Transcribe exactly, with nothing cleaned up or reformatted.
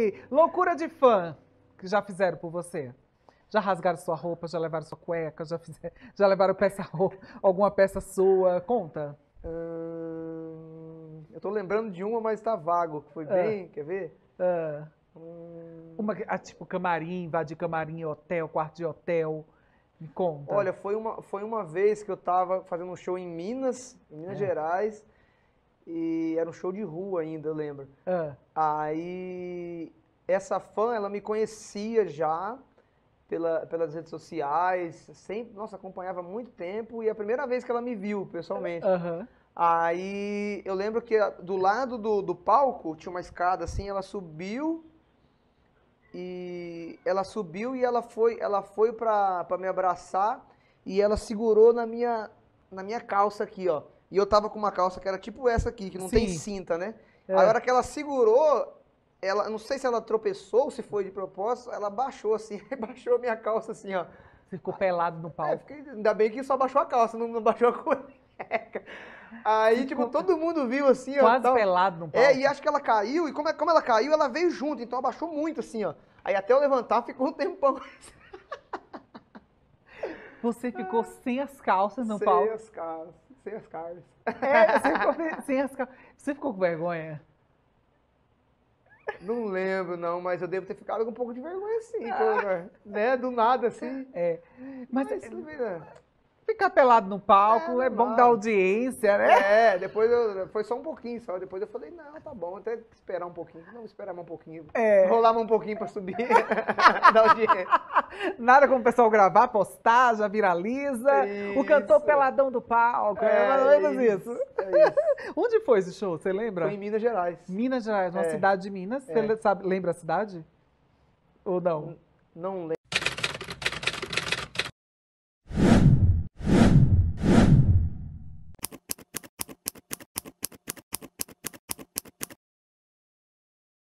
aí, loucura de fã que já fizeram por você. Já rasgaram sua roupa, já levaram sua cueca, já, fizeram, já levaram peça, alguma peça sua. Conta. Hum, eu tô lembrando de uma, mas tá vago. Foi bem, quer ver? Ah, Hum, uma, ah, tipo, camarim, invadir camarim, hotel, quarto de hotel. Me conta. olha, foi uma, foi uma vez que eu tava fazendo um show em Minas, em Minas É. Gerais, e era um show de rua ainda, eu lembro. Ah, Aí, essa fã, ela me conhecia já pela, pelas redes sociais, sempre, nossa, acompanhava há muito tempo, e é a primeira vez que ela me viu, pessoalmente. aham. Aí, eu lembro que a- do lado do, do palco tinha uma escada assim, ela subiu, e ela subiu e ela foi, ela foi pra, pra me abraçar, e ela segurou na minha, na minha calça aqui, ó. E eu tava com uma calça que era tipo essa aqui, que não tem Sim. cinta, né? A É. hora que ela segurou, ela, não sei se ela tropeçou, se foi de propósito, ela baixou assim, baixou a minha calça assim, ó. Você ficou pelado no É, palco. fiquei, ainda bem que só baixou a calça, não, não baixou a cueca. Aí, tipo, todo mundo viu assim, ó. Quase Tal. pelado no É, palco. e acho que ela caiu, e como, é- como ela caiu, ela veio junto, então abaixou muito assim, ó. Aí até eu levantar ficou um tempão Você ficou sem as calças no sem palco. as calças, sem as calças. É, você ficou fe- sem as calças. Você ficou com vergonha? Não lembro, não, mas eu devo ter ficado com um pouco de vergonha assim, quando, né? Do nada, assim. É. Mas, Mas, é, né? ficar pelado no É, palco é bom dar normal. audiência, né? É, depois eu, foi só um pouquinho só. Depois eu falei, não, tá bom, até esperar um pouquinho. Não, esperar mais um pouquinho. É. Rolar mais um pouquinho pra subir. Dar audiência. Nada como o pessoal gravar, postar, já viraliza. O cantor Isso. peladão do palco, é, mais ou É menos isso. isso. É isso. Onde foi esse show? Você lembra? Foi em Minas Gerais. Minas Gerais, uma É. cidade de Minas. Você É. sabe, lembra a cidade? Ou não? Não lembro.